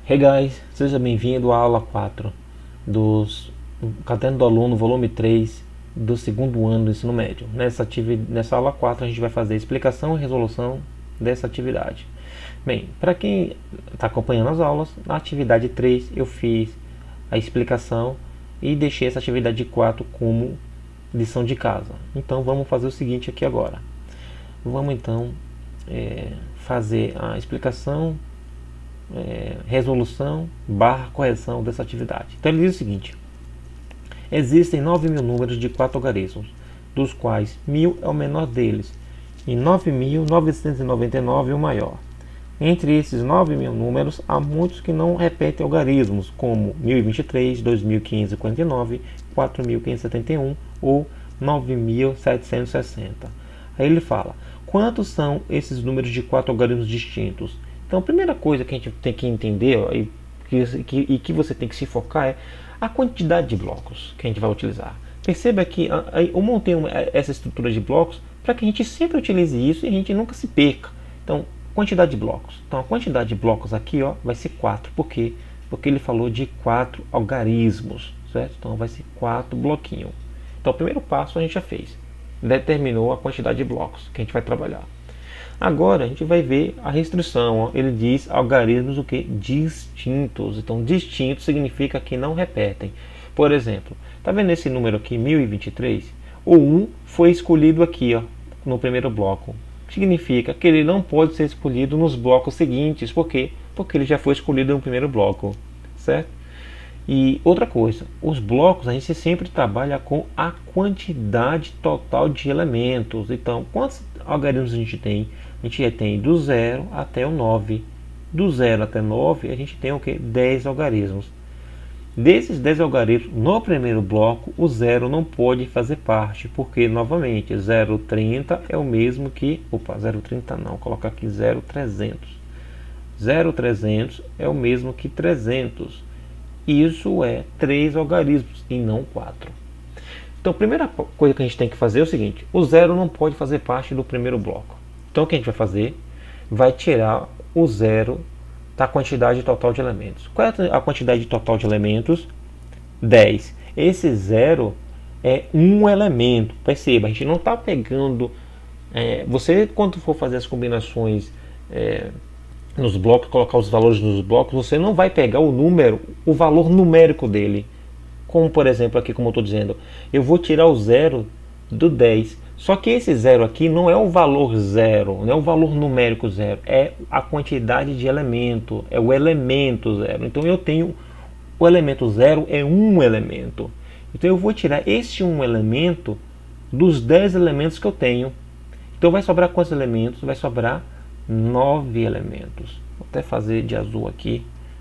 Hey guys, seja bem-vindo à aula 4 do Caderno do Aluno, volume 3 do segundo ano do ensino médio. Nessa aula 4 a gente vai fazer a explicação e resolução dessa atividade. Bem, para quem está acompanhando as aulas, na atividade 3 eu fiz a explicação e deixei essa atividade 4 como lição de casa. Então vamos fazer o seguinte aqui agora. Vamos então fazer a explicação, resolução / correção dessa atividade. Então ele diz o seguinte: existem 9.000 números de 4 algarismos, dos quais 1.000 é o menor deles e 9.999 o maior. Entre esses 9.000 números, há muitos que não repetem algarismos, como 1023, 2.549, 4.571 ou 9.760. Aí ele fala: quantos são esses números de 4 algarismos distintos? Então a primeira coisa que a gente tem que entender, ó, e que você tem que se focar, é a quantidade de blocos que a gente vai utilizar. Perceba que eu montei essa estrutura de blocos para que a gente sempre utilize isso e a gente nunca se perca. Então, quantidade de blocos. Então a quantidade de blocos aqui, ó, vai ser 4. Por quê? Porque ele falou de 4 algarismos, certo? Então vai ser 4 bloquinhos. Então o primeiro passo a gente já fez. Determinou a quantidade de blocos que a gente vai trabalhar. Agora a gente vai ver a restrição, ó. Ele diz algarismos o que? Distintos. Então distintos significa que não repetem. Por exemplo, tá vendo esse número aqui, 1023? O 1 foi escolhido aqui, ó, no primeiro bloco. Significa que ele não pode ser escolhido nos blocos seguintes. Por quê? Porque ele já foi escolhido no primeiro bloco, certo? E outra coisa, os blocos a gente sempre trabalha com a quantidade total de elementos. Então, quantos algarismos a gente tem? A gente tem do 0 até o 9. Do 0 até 9 a gente tem o que? 10 algarismos. Desses 10 algarismos, no primeiro bloco, o 0 não pode fazer parte, porque, novamente, 0,30 é o mesmo que... Opa, 0,30 não, colocar aqui 0,300. 0,300 é o mesmo que 300. Isso é 3 algarismos e não 4. Então a primeira coisa que a gente tem que fazer é o seguinte: o 0 não pode fazer parte do primeiro bloco. Então o que a gente vai fazer? Vai tirar o 0 da quantidade total de elementos. Qual é a quantidade total de elementos? 10. Esse 0 é um elemento. Perceba, a gente não está pegando... você, quando for fazer as combinações... nos blocos, colocar os valores nos blocos, você não vai pegar o número, o valor numérico dele. Como por exemplo aqui, como eu estou dizendo, eu vou tirar o 0 do 10. Só que esse 0 aqui não é o valor 0, não é o valor numérico 0, é a quantidade de elemento, é o elemento 0. Então eu tenho o elemento 0 é um elemento. Então eu vou tirar esse um elemento dos 10 elementos que eu tenho. Então vai sobrar quantos elementos? Vai sobrar 9 elementos. Vou até fazer de azul aqui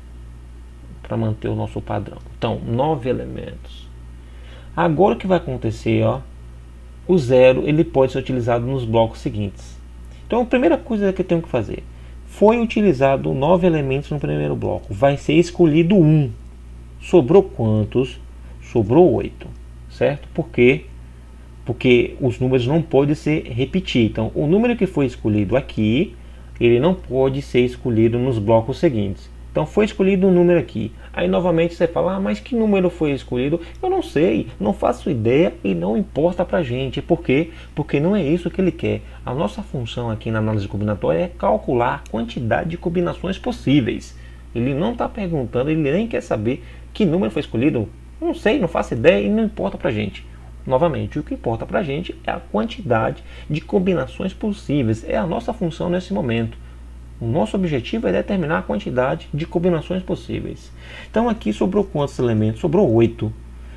para manter o nosso padrão. Então, 9 elementos. Agora o que vai acontecer, ó, o 0 ele pode ser utilizado nos blocos seguintes. Então, a primeira coisa que eu tenho que fazer: foi utilizado 9 elementos no primeiro bloco, vai ser escolhido 1. Sobrou quantos? Sobrou 8, certo? Por quê? Porque os números não podem se repetir. Então, o número que foi escolhido aqui, ele não pode ser escolhido nos blocos seguintes. Então foi escolhido um número aqui. Aí novamente você fala: mas que número foi escolhido? Eu não sei, não faço ideia e não importa pra gente. Por quê? Porque não é isso que ele quer. A nossa função aqui na análise combinatória é calcular a quantidade de combinações possíveis. Ele não está perguntando, ele nem quer saber que número foi escolhido. Não sei, não faço ideia e não importa pra gente. Novamente, o que importa para a gente é a quantidade de combinações possíveis. É a nossa função nesse momento. O nosso objetivo é determinar a quantidade de combinações possíveis. Então aqui sobrou quantos elementos? Sobrou 8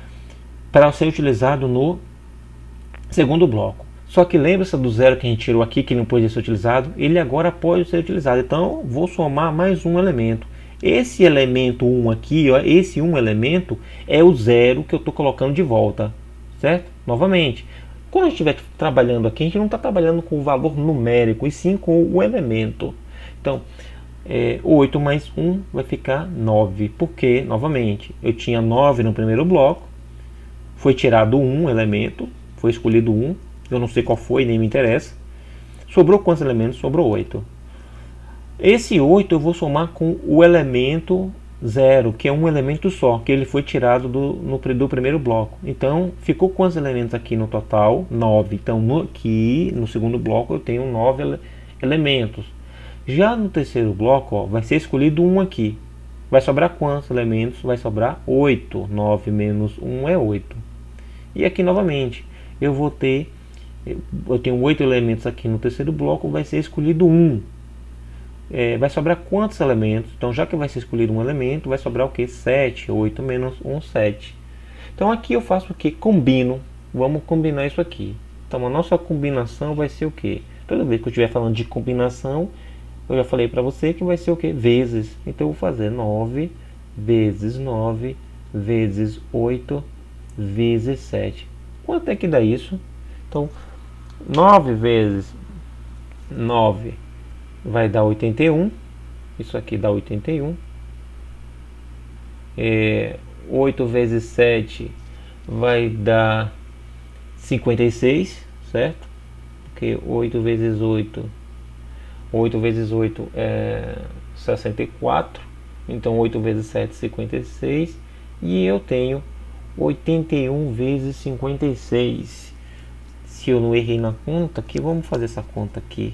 para ser utilizado no segundo bloco. Só que lembra-se do 0 que a gente tirou aqui, que não pode ser utilizado? Ele agora pode ser utilizado. Então vou somar mais um elemento. Esse elemento 1 aqui, ó, esse um elemento é o 0 que eu estou colocando de volta. Certo? Novamente, quando a gente estiver trabalhando aqui, a gente não está trabalhando com o valor numérico, e sim com o elemento. Então, 8 mais 1 vai ficar 9. Porque, novamente, eu tinha 9 no primeiro bloco, foi tirado um elemento, foi escolhido um, eu não sei qual foi, nem me interessa. Sobrou quantos elementos? Sobrou 8. Esse 8 eu vou somar com o elemento 0, que é um elemento só, que ele foi tirado do primeiro bloco. Então, ficou quantos elementos aqui no total? 9. Então, aqui no segundo bloco eu tenho 9 elementos. Já no terceiro bloco, ó, vai ser escolhido um aqui. Vai sobrar quantos elementos? Vai sobrar 8. 9 menos 1 é 8. E aqui novamente, eu tenho 8 elementos aqui no terceiro bloco, vai ser escolhido 1. Vai sobrar quantos elementos? Então, já que vai ser escolhido um elemento, vai sobrar o que? 7. 8 menos 1, 7. Então, aqui eu faço o que? Combino. Vamos combinar isso aqui. Então, a nossa combinação vai ser o que? Toda vez que eu estiver falando de combinação, eu já falei para você que vai ser o que? Vezes. Então, eu vou fazer 9 vezes 9 vezes 8 vezes 7. Quanto é que dá isso? Então, 9 vezes 9 vai dar 81. Isso aqui dá 81. 8 vezes 7 vai dar 56, certo? Porque 8 vezes 8 é 64. Então 8 vezes 7 é 56. E eu tenho 81 vezes 56. Se eu não errei na conta aqui, vamos fazer essa conta aqui.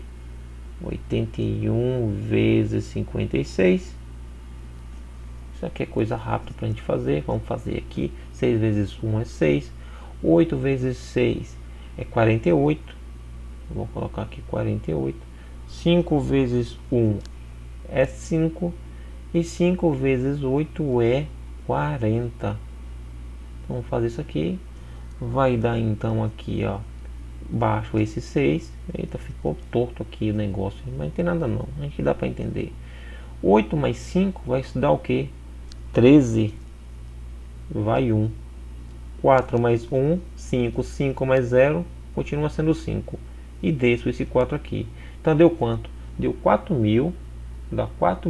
81 vezes 56. Isso aqui é coisa rápida para a gente fazer. Vamos fazer aqui. 6 vezes 1 é 6. 8 vezes 6 é 48. Vou colocar aqui 48. 5 vezes 1 é 5. E 5 vezes 8 é 40. Vamos fazer isso aqui. Vai dar então aqui, ó, baixo esse 6. Eita, ficou torto aqui o negócio, mas não tem nada não, a gente dá para entender. 8 mais 5 vai dar o que? 13. Vai 1. 4 mais 1, 5. 5 mais 0 continua sendo 5. E desço esse 4 aqui. Então deu quanto? Deu 4.000. Dá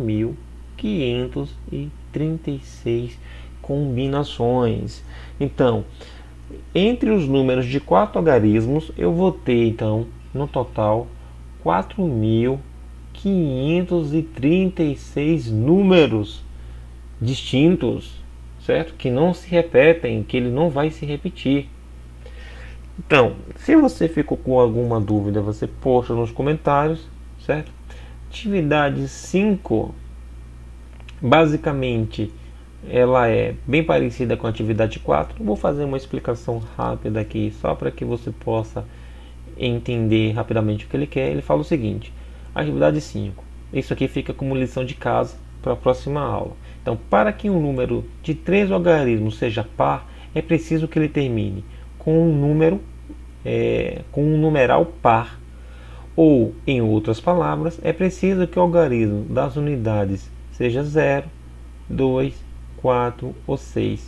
4.536 combinações. Então, entre os números de 4 algarismos, eu vou ter, então, no total, 4.536 números distintos, certo? Que não se repetem, que ele não vai se repetir. Então, se você ficou com alguma dúvida, você posta nos comentários, certo? Atividade 5, basicamente, ela é bem parecida com a atividade 4. Vou fazer uma explicação rápida aqui, só para que você possa entender rapidamente o que ele quer. Ele fala o seguinte: atividade 5, isso aqui fica como lição de casa para a próxima aula. Então, para que um número de 3 algarismos seja par, é preciso que ele termine com um número, com um numeral par. Ou, em outras palavras, é preciso que o algarismo das unidades seja 0, 2, 4 ou 6,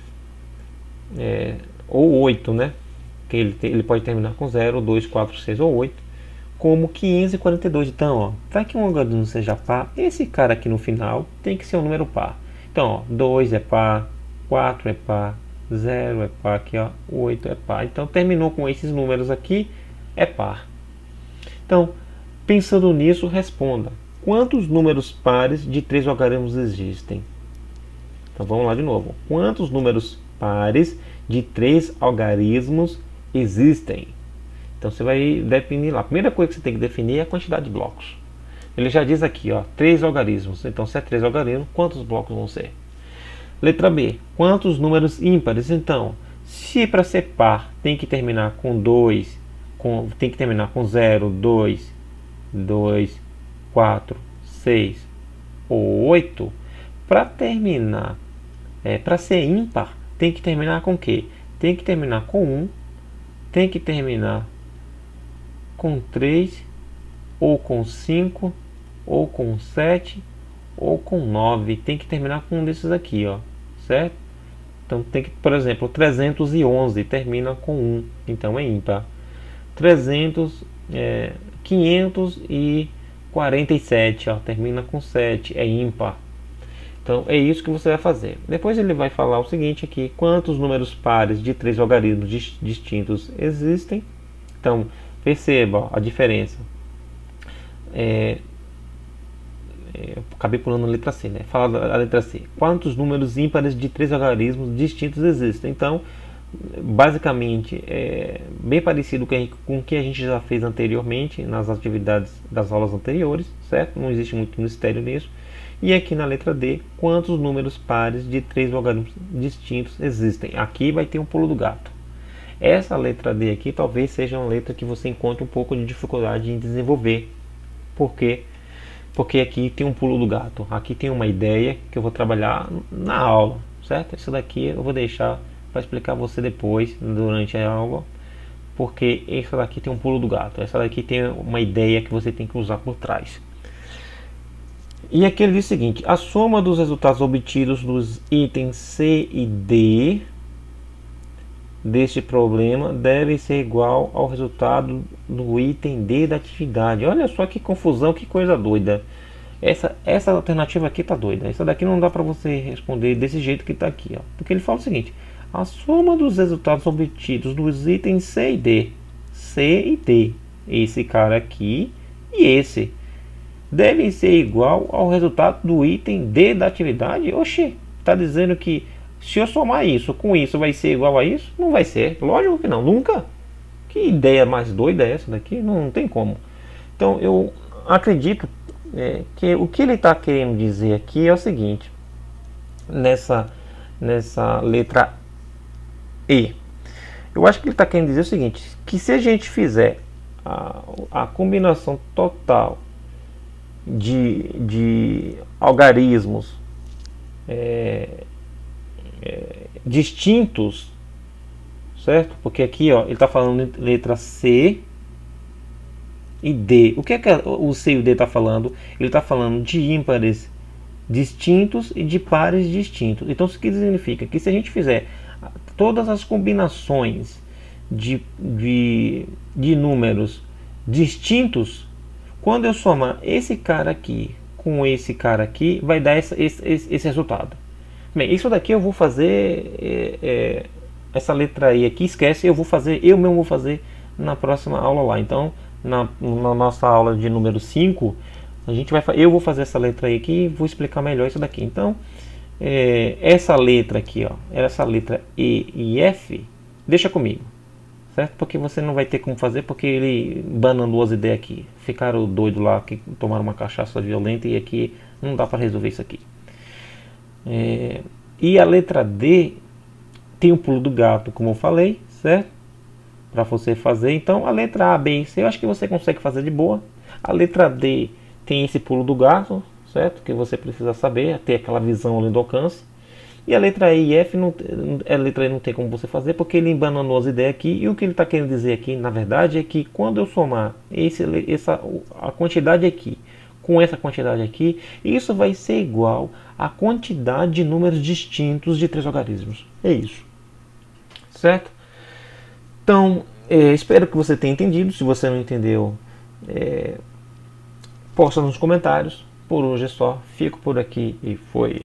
ou 8, né? Que ele pode terminar com 0, 2, 4, 6 ou 8, como 542. Então, ó, para que um algarismo seja par, esse cara aqui no final tem que ser um número par. Então, ó, 2 é par, 4 é par, 0 é par, aqui, ó, 8 é par. Então, terminou com esses números aqui, é par. Então, pensando nisso, responda: quantos números pares de 3 algarismos existem? Então vamos lá de novo. Quantos números pares de 3 algarismos existem? Então você vai definir lá. A primeira coisa que você tem que definir é a quantidade de blocos. Ele já diz aqui, ó, 3 algarismos. Então, se é 3 algarismos, quantos blocos vão ser? Letra B. Quantos números ímpares? Então, se para ser par tem que terminar com 2, tem que terminar com 0, 2, 2, 4, 6 ou 8, para terminar, para ser ímpar, tem que terminar com o quê? Tem que terminar com 1, tem que terminar com 3, ou com 5, ou com 7, ou com 9. Tem que terminar com um desses aqui, ó, certo? Então tem que, por exemplo, 311 termina com 1, então é ímpar. 547, ó, termina com 7, é ímpar. Então é isso que você vai fazer. Depois ele vai falar o seguinte aqui: quantos números pares de 3 algarismos distintos existem? Então perceba, ó, a diferença. eu acabei pulando a letra C, né? Fala da letra C. Quantos números ímpares de 3 logaritmos distintos existem? Então, basicamente, é bem parecido com o que a gente já fez anteriormente nas atividades das aulas anteriores, certo? Não existe muito mistério nisso. E aqui na letra D, quantos números pares de 3 logaritmos distintos existem? Aqui vai ter um pulo do gato. Essa letra D aqui talvez seja uma letra que você encontre um pouco de dificuldade em desenvolver. Por quê? Porque aqui tem um pulo do gato. Aqui tem uma ideia que eu vou trabalhar na aula, certo? Isso daqui eu vou deixar para explicar você depois, durante a aula. Porque essa daqui tem um pulo do gato. Essa daqui tem uma ideia que você tem que usar por trás. E aqui ele diz o seguinte: a soma dos resultados obtidos dos itens C e D deste problema deve ser igual ao resultado do item D da atividade. Olha só que confusão, que coisa doida. Essa alternativa aqui tá doida. Essa daqui não dá para você responder desse jeito que tá aqui, ó. Porque ele fala o seguinte: a soma dos resultados obtidos dos itens C e D, esse cara aqui e esse, devem ser igual ao resultado do item D da atividade. Oxê, tá dizendo que se eu somar isso com isso vai ser igual a isso? Não vai ser, lógico que não, nunca. Que ideia mais doida é essa daqui? Não tem como. Então eu acredito que o que ele está querendo dizer aqui é o seguinte: nessa letra E, eu acho que ele está querendo dizer o seguinte, que se a gente fizer a combinação total de algarismos distintos, certo? Porque aqui, ó, ele está falando de letra C e D. O que é que o C e o D está falando? Ele está falando de ímpares distintos e de pares distintos. Então isso que significa que se a gente fizer todas as combinações de números distintos, quando eu somar esse cara aqui com esse cara aqui, vai dar esse resultado. Bem, isso daqui eu vou fazer, essa letra I aqui, esquece, eu mesmo vou fazer na próxima aula lá. Então, na nossa aula de número 5, eu vou fazer essa letra I aqui e vou explicar melhor isso daqui. Então, essa letra aqui, ó, essa letra E e F, deixa comigo, certo? Porque você não vai ter como fazer, porque ele bananou as ideias aqui. Ficaram doidos lá, que tomaram uma cachaça violenta e aqui não dá para resolver isso aqui. E a letra D tem um pulo do gato, como eu falei, certo? Para você fazer. Então a letra A, B e C eu acho que você consegue fazer de boa. A letra D tem esse pulo do gato, certo? Que você precisa saber, ter aquela visão ali do alcance. E a letra E e F, a letra E não tem como você fazer, porque ele embananou as ideias aqui. E o que ele está querendo dizer aqui, na verdade, é que quando eu somar a quantidade aqui com essa quantidade aqui, isso vai ser igual à quantidade de números distintos de 3 logaritmos. É isso, certo? Então, espero que você tenha entendido. Se você não entendeu, posta nos comentários. Por hoje é só, fico por aqui e foi.